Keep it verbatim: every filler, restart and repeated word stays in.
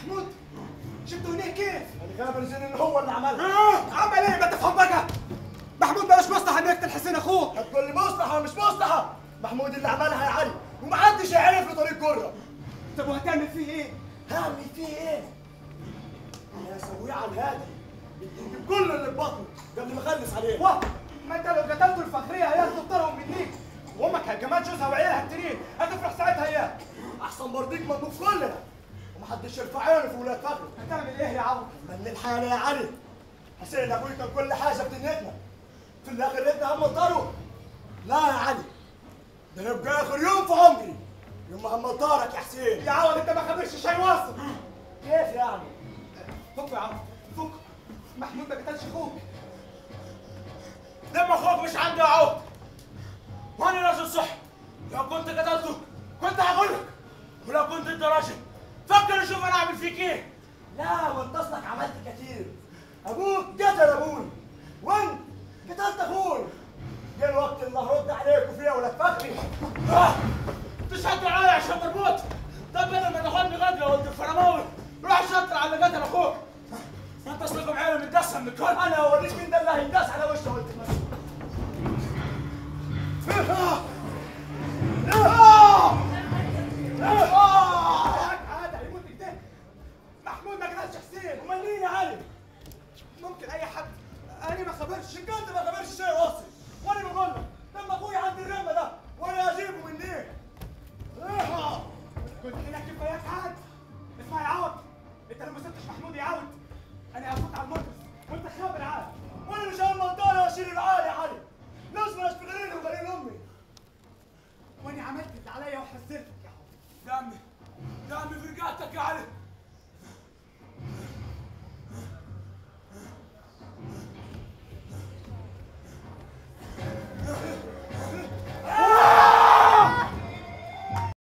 محمود جبته هناك كيف؟ انا غابر ان هو اللي عملها. اه عمل ايه؟ ما تفهم بقى. محمود مالوش مصلحه انه يقتل حسين اخوه. هتقول لي مصلحه مش مصلحه؟ محمود اللي عملها يا علي ومحدش هيعرف له طريق جره. طب وهتعمل فيه ايه؟ هعمل فيه ايه؟ انا هسويه على الهادي يجيب كل اللي في بطنه قبل ما اخلص عليه. واه ما انت لو قتلته الفخريه هياخدوا طارهم منيك، وامك كمان جوزها وعيالها التنين هتفرح ساعتها اياه. احسن برضيك مطلوب كلنا ومحدش يرفع عينه في ولاد فخره. هتعمل ايه يا عم؟ من الحاله يا علي حسين ابوي كان كل حاجه في دنيتنا، في الاخر ابني هم طاروا. لا يا علي ده يبقى اخر يوم في عمري يوم ما هم طارك يا حسين. يا عوض انت ما خبرش شيء واصل. كيف يعني؟ فك يا عم فك. محمود ما قتلش اخوك. دم اخوك مش عندي يا عوض، وانا راجل صح. لو كنت قتلته كنت هقول لك، ولو كنت انت راجل فكر شوف انا اعمل فيك ايه. لا وانت اصلك عملت كتير. ابوك قتل ابوي وانت قتلت اخوي. جه الوقت اللي هرد عليكم فيه يا ولاد فخري. آه. تشهدوا عليا عشان مربوط. طب بدل ما تاخدني غدره وانت الفرماوي روح شطر على اللي قتل اخوك. انت اصلكم عيله متدسه من الكل. انا اوريك مين ده اللي هينداس على وشه وانت ماشي. عادي هيموت كده. محمود ما قتلش حسين. امال مين يا علي؟ ممكن اي حد. انا ما خبرش. انت ما خبرش شيء واصل وانا بقول لك لما اخوي عند الرمه ده وانا اجيبه منين؟ قلت لك كفاياك عاد. اسمع يا عوض، انت لو ما سبتش محمود يعاود انا هفوت على المركز وانت خابر عاد. وانا مش هم منطقه واشيل العالي يا علي. لازم اشتغليني وغير امي. وانا عملت اللي عليا وحذرتك يا عوض. يا عمي